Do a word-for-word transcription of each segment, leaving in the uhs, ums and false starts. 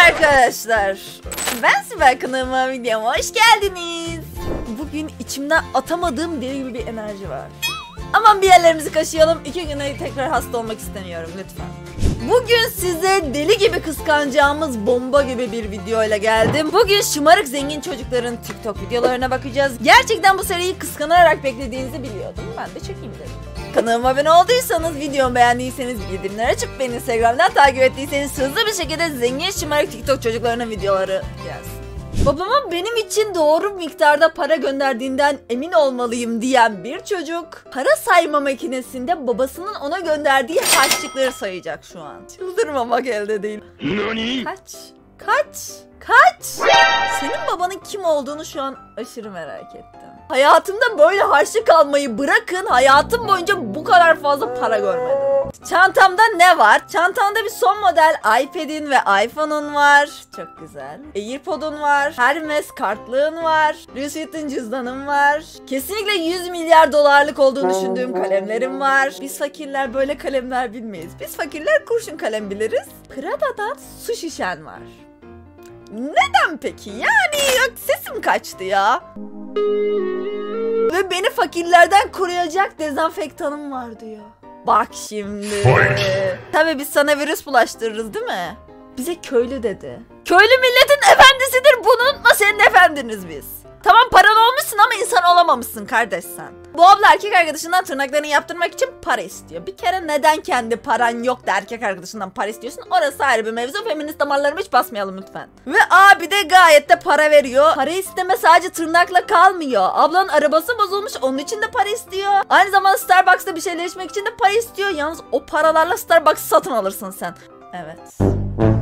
arkadaşlar, ben Sibel, kanalıma videoma hoş geldiniz. Bugün içimden atamadığım deli gibi bir enerji var. Aman bir yerlerimizi kaşıyalım, iki güne tekrar hasta olmak istemiyorum lütfen. Bugün size deli gibi kıskanacağımız bomba gibi bir video ile geldim. Bugün şımarık zengin çocukların TikTok videolarına bakacağız. Gerçekten bu seriyi kıskanarak beklediğinizi biliyordum, ben de çekeyim dedim. Kanalıma abone olduysanız, videomu beğendiyseniz, bildirimleri açıp beni Instagram'dan takip ettiyseniz hızlı bir şekilde zengin şımarık TikTok çocuklarının videoları gelsin. Babamın benim için doğru miktarda para gönderdiğinden emin olmalıyım diyen bir çocuk, para sayma makinesinde babasının ona gönderdiği harçlıkları sayacak şu an. Çıldırmamak elde değil. Nani? Kaç? Kaç? Kaç? Senin babanın kim olduğunu şu an aşırı merak ettim. Hayatımda böyle harçlık almayı bırakın, hayatım boyunca bu kadar fazla para görmedim. Çantamda ne var? Çantamda bir son model iPad'in ve iPhone'un var. Çok güzel. AirPod'un var. Hermes kartlığın var. Lucid'in cüzdanım var. Kesinlikle yüz milyar dolarlık olduğunu düşündüğüm kalemlerim var. Biz fakirler böyle kalemler bilmeyiz. Biz fakirler kurşun kalem biliriz. Prada'dan su şişen var. Neden peki? Yani yok, sesim kaçtı ya. Ve beni fakirlerden koruyacak dezenfektanım var diyor. Bak şimdi. Tabii biz sana virüs bulaştırırız değil mi? Bize köylü dedi. Köylü milletin efendisidir, bunu unutma, senin efendiniz biz. Tamam, paran olmuşsun ama insan olamamışsın kardeş sen. Bu abla erkek arkadaşından tırnaklarını yaptırmak için para istiyor. Bir kere neden kendi paran yok da erkek arkadaşından para istiyorsun? Orası ayrı bir mevzu. Feminist damarlarımı hiç basmayalım lütfen. Ve abi de gayet de para veriyor. Para isteme sadece tırnakla kalmıyor. Ablanın arabası bozulmuş, onun için de para istiyor. Aynı zamanda Starbucks'ta bir şeyler içmek için de para istiyor. Yalnız o paralarla Starbucks'ı satın alırsın sen. Evet.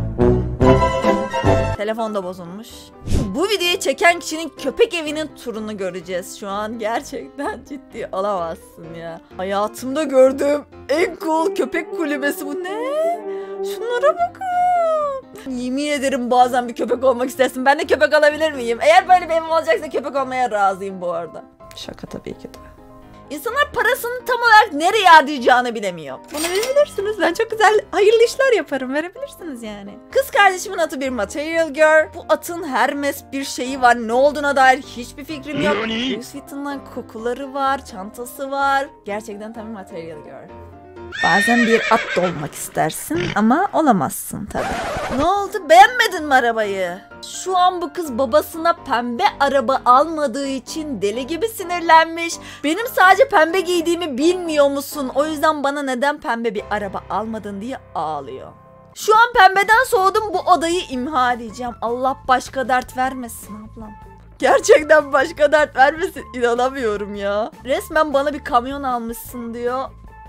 Telefon da bozulmuş. Bu videoyu çeken kişinin köpek evinin turunu göreceğiz şu an. Gerçekten ciddi olamazsın ya. Hayatımda gördüğüm en cool köpek kulübesi bu. Ne? Şunlara bakın. Yemin ederim bazen bir köpek olmak istersin. Ben de köpek alabilir miyim? Eğer böyle bir evim olacaksa köpek olmaya razıyım bu arada. Şaka tabii ki de. İnsanlar parasını tam olarak nereye harcayacağını bilemiyor. Bana verebilirsiniz. Ben çok güzel hayırlı işler yaparım. Verebilirsiniz yani. Kız kardeşimin atı bir Material Girl. Bu atın Hermes bir şeyi var. Ne olduğuna dair hiçbir fikrim yok. Louis Vuitton'dan kokuları var. Çantası var. Gerçekten tam bir Material Girl. Bazen bir at da olmak istersin ama olamazsın tabii. Ne oldu? Beğenmedin mi arabayı? Şu an bu kız babasına pembe araba almadığı için deli gibi sinirlenmiş. Benim sadece pembe giydiğimi bilmiyor musun? O yüzden bana neden pembe bir araba almadın diye ağlıyor. Şu an pembeden soğudum, bu odayı imha edeceğim. Allah başka dert vermesin ablam. Gerçekten başka dert vermesin. İnanamıyorum ya. Resmen bana bir kamyon almışsın diyor.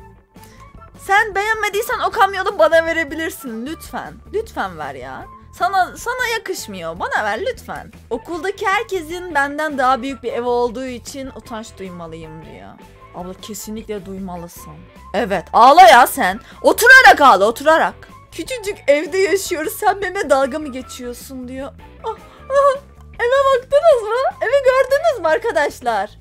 Sen beğenmediysen o kamyonu bana verebilirsin lütfen. Lütfen ver ya. Sana sana yakışmıyor. Bana ver lütfen. Okuldaki herkesin benden daha büyük bir ev olduğu için utanç duymalıyım diyor. Abla kesinlikle duymalısın. Evet, ağla ya sen. Oturarak ağla, oturarak. Küçücük evde yaşıyoruz, sen benimle dalga mı geçiyorsun diyor. Ah, ah. Eve baktınız mı? Evi gördünüz mü arkadaşlar?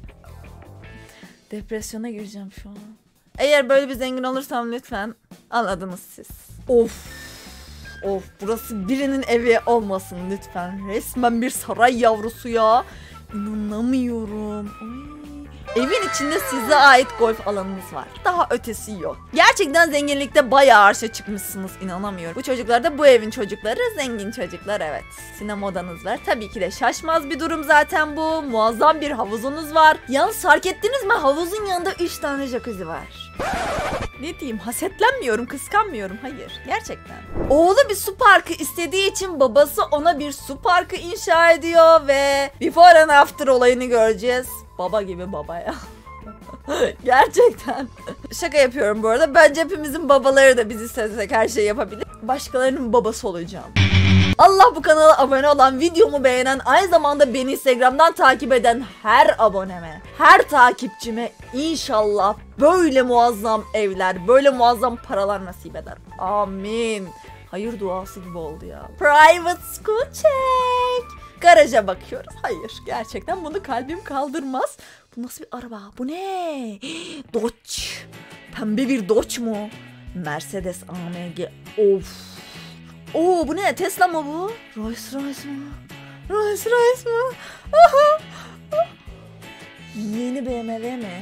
Depresyona gireceğim şu an. Eğer böyle bir zengin olursam lütfen, anladınız siz. Of. Of, burası birinin evi olmasın lütfen. Resmen bir saray yavrusu ya. İnanamıyorum. Ay. Evin içinde size ait golf alanınız var. Daha ötesi yok. Gerçekten zenginlikte bayağı arşa çıkmışsınız, inanamıyorum. Bu çocuklar da bu evin çocukları, zengin çocuklar, evet. Sinema odanız var. Tabii ki de şaşmaz bir durum zaten bu. Muazzam bir havuzunuz var. Yalnız fark ettiniz mi? Havuzun yanında üç tane jacuzzi var. Ne diyeyim, hasetlenmiyorum, kıskanmıyorum, hayır, gerçekten. Oğlu bir su parkı istediği için babası ona bir su parkı inşa ediyor ve before and after olayını göreceğiz. Baba gibi baba ya. Gerçekten. Şaka yapıyorum bu arada. Bence hepimizin babaları da bizi istesek her şeyi yapabilir. Başkalarının babası olacağım. Allah bu kanala abone olan, videomu beğenen, aynı zamanda beni Instagram'dan takip eden her aboneme, her takipçime inşallah böyle muazzam evler, böyle muazzam paralar nasip eder. Amin. Hayır duası gibi oldu ya. Private school check. Garaja bakıyoruz. Hayır, gerçekten bunu kalbim kaldırmaz. Bu nasıl bir araba? Bu ne? Dodge. Pembe bir Dodge mu? Mercedes A M G. Of. Oo bu ne? Tesla mı bu? Rolls Royce mı? Rolls Royce mı? Yeni B M W mi?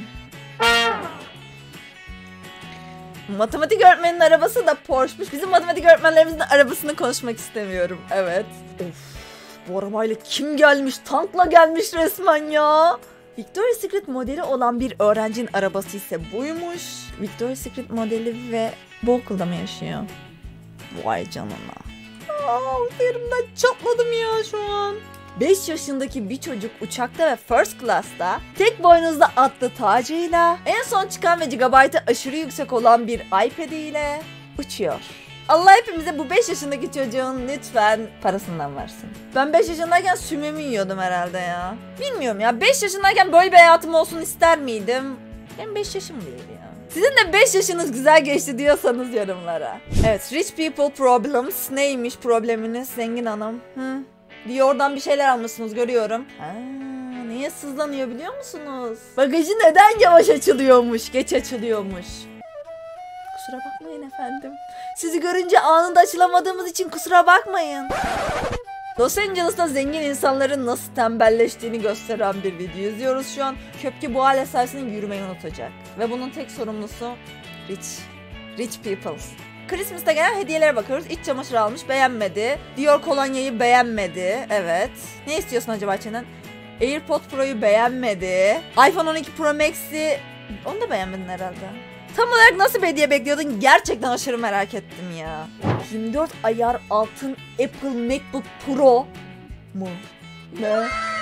Matematik öğretmeninin arabası da Porsche'muş. Bizim matematik öğretmenlerimizin arabasını konuşmak istemiyorum. Evet. Of. Bu arabayla kim gelmiş? Tankla gelmiş resmen ya. Victoria's Secret modeli olan bir öğrencinin arabası ise buymuş. Victoria's Secret modeli ve bu okulda mı yaşıyor? Vay canına. Aa, yerimden çatladım ya şu an. beş yaşındaki bir çocuk uçakta ve first class'ta tek boynuzda atlı tacıyla en son çıkan ve gigabaytı aşırı yüksek olan bir iPad'iyle uçuyor. Allah hepimize bu beş yaşındaki çocuğun lütfen parasından versin. Ben beş yaşındayken sümümü yiyordum herhalde ya. Bilmiyorum ya, beş yaşındayken böyle bir hayatım olsun ister miydim? Benim beş yaşım değil ya. Sizin de beş yaşınız güzel geçti diyorsanız yorumlara. Evet, rich people problems. Neymiş probleminiz zengin hanım? Hı? Diyor'dan bir şeyler almışsınız görüyorum. Ha, niye sızlanıyor biliyor musunuz? Bagajı neden yavaş açılıyormuş, geç açılıyormuş. Kusura bakmayın efendim. Sizi görünce anında açılamadığımız için kusura bakmayın. Los Angeles'ta zengin insanların nasıl tembelleştiğini gösteren bir video izliyoruz şu an. Köpke bu alet sayesinde yürümeyi unutacak. Ve bunun tek sorumlusu rich. Rich people. Christmas'ta gelen hediyelere bakıyoruz. İç çamaşırı almış, beğenmedi. Dior kolonyayı beğenmedi. Evet. Ne istiyorsun acaba Çenen? AirPods Pro'yu beğenmedi. iPhone on iki Pro Max'i onu da beğenmedin herhalde. Tam olarak nasıl bir hediye bekliyordun? Gerçekten aşırı merak ettim ya. yirmi dört ayar altın Apple MacBook Pro mu? Ne?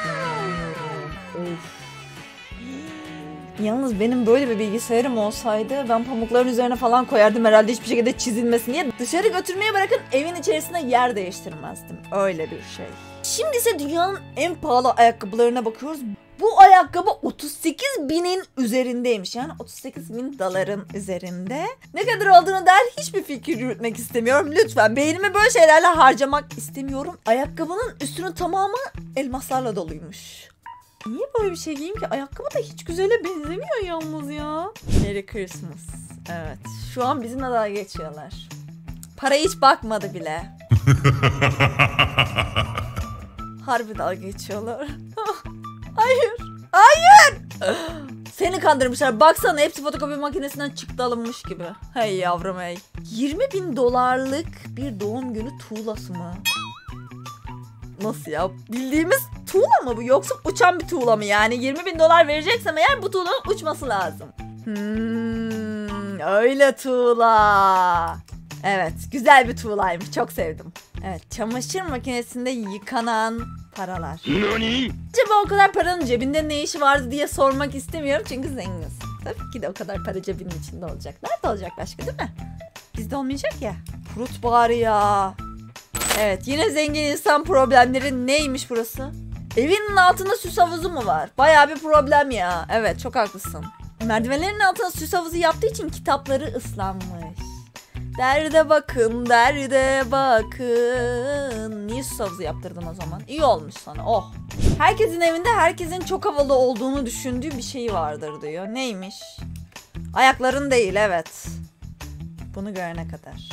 Of. Yalnız benim böyle bir bilgisayarım olsaydı ben pamukların üzerine falan koyardım herhalde hiçbir şekilde çizilmesin diye. Dışarı götürmeye bırakın evin içerisinde yer değiştirmezdim. Öyle bir şey. Şimdi ise dünyanın en pahalı ayakkabılarına bakıyoruz. Bu ayakkabı otuz sekiz binin üzerindeymiş. Yani otuz sekiz bin doların üzerinde. Ne kadar olduğunu dair hiçbir fikir yürütmek istemiyorum. Lütfen beynimi böyle şeylerle harcamak istemiyorum. Ayakkabının üstünün tamamı elmaslarla doluymuş. Niye böyle bir şey giyeyim ki? Ayakkabı da hiç güzele benzemiyor yalnız ya. Merry Christmas. Evet. Şu an bizimle dalga geçiyorlar. Para hiç bakmadı bile. Harbi dalga geçiyorlar. Hayır. Hayır. Seni kandırmışlar. Baksana hepsi fotokopi makinesinden çıktı alınmış gibi. Hey yavrum hey. yirmi bin dolarlık bir doğum günü tuğlası mı? Nasıl ya? Bildiğimiz tuğla mı bu? Yoksa uçan bir tuğla mı yani? yirmi bin dolar vereceksem eğer bu tuğlanın uçması lazım. Hmm, öyle tuğla. Evet, güzel bir tuğlaymış. Çok sevdim. Evet, çamaşır makinesinde yıkanan paralar. Nani? Acaba o kadar paranın cebinde ne işi vardı diye sormak istemiyorum çünkü zenginiz. Tabii ki de o kadar para cebinin içinde olacak. Nerede olacak başka değil mi? Bizde olmayacak ya. Kurut bari ya. Evet, yine zengin insan problemleri. Neymiş burası? Evinin altında süs havuzu mu var? Bayağı bir problem ya. Evet, çok haklısın. Merdivenlerin altına süs havuzu yaptığı için kitapları ıslanmış. Derde bakın, derde bakın. Niye süs havuzu yaptırdın o zaman? İyi olmuş sana, oh. Herkesin evinde herkesin çok havalı olduğunu düşündüğü bir şey vardır diyor. Neymiş? Ayakların değil, evet. Bunu görene kadar.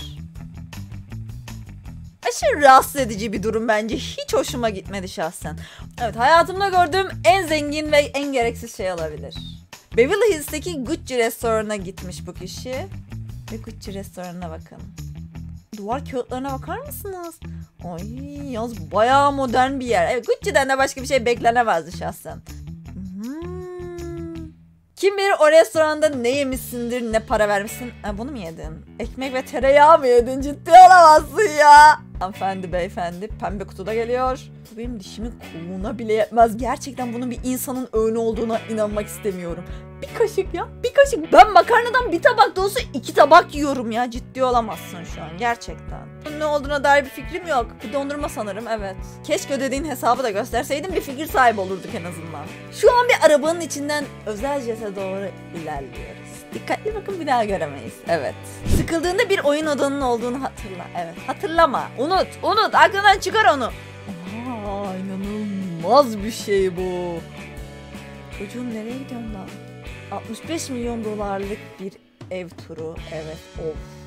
Aşırı rahatsız edici bir durum bence. Hiç hoşuma gitmedi şahsen. Evet, hayatımda gördüğüm en zengin ve en gereksiz şey olabilir. Beverly Hills'teki Gucci restoranına gitmiş bu kişi. Ve Gucci restoranına bakın. Duvar kağıtlarına bakar mısınız? Ay yalnız bayağı modern bir yer. Evet, Gucci'den de başka bir şey beklenemezdi şahsen. Hmm. Kim bilir o restoranda ne yemişsindir, ne para vermişsin. Ha, bunu mu yedin? Ekmek ve tereyağı mı yedin? Ciddi olamazsın ya. Hanımefendi, beyefendi, pembe kutuda geliyor. Bu benim dişimin koluğuna bile yetmez. Gerçekten bunun bir insanın öğünü olduğuna inanmak istemiyorum. Bir kaşık ya, bir kaşık. Ben makarnadan bir tabak dolusu iki tabak yiyorum ya. Ciddi olamazsın şu an gerçekten. Ne olduğuna dair bir fikrim yok. Bir dondurma sanırım, evet. Keşke ödediğin hesabı da gösterseydin, bir fikir sahibi olurduk en azından. Şu an bir arabanın içinden özel jete doğru ilerliyoruz. Dikkatli bakın, bir daha göremeyiz. Evet. Sıkıldığında bir oyun odanın olduğunu hatırla. Evet. Hatırlama. Unut. Unut. Aklından çıkar onu. Aa, inanılmaz bir şey bu. Çocuğum nereye gidiyorsun lan? altmış beş milyon dolarlık bir ev turu. Evet. Of.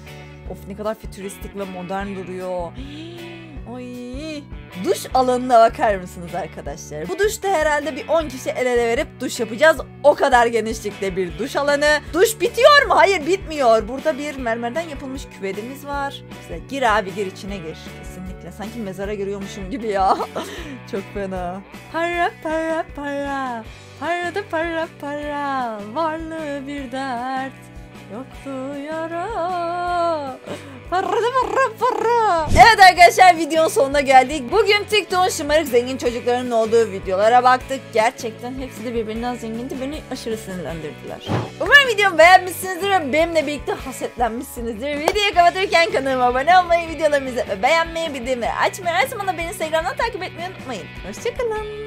Of ne kadar fütüristik ve modern duruyor. Ay. Duş alanına bakar mısınız arkadaşlar? Bu duşta herhalde bir on kişi el ele verip duş yapacağız. O kadar genişlikte bir duş alanı. Duş bitiyor mu? Hayır, bitmiyor. Burada bir mermerden yapılmış küvetimiz var. Güzel. Gir abi, gir, içine gir. Kesinlikle. Sanki mezara giriyormuşum gibi ya. Çok fena. Para para para. Para da para para. Varlığı bir dert. Yoktu yara. Para da para para. Evet arkadaşlar, videonun sonuna geldik. Bugün TikTok'un şımarık zengin çocuklarının olduğu videolara baktık. Gerçekten hepsi de birbirinden zengindi. Beni aşırı sinirlendirdiler. Umarım videomu beğenmişsinizdir ve benimle birlikte hasetlenmişsinizdir. Videoyu kapatırken kanalıma abone olmayı, videolarımı izlemeyi, beğenmeyi, bildirimleri açmayı, her zaman da beni Instagram'dan takip etmeyi unutmayın. Hoşçakalın.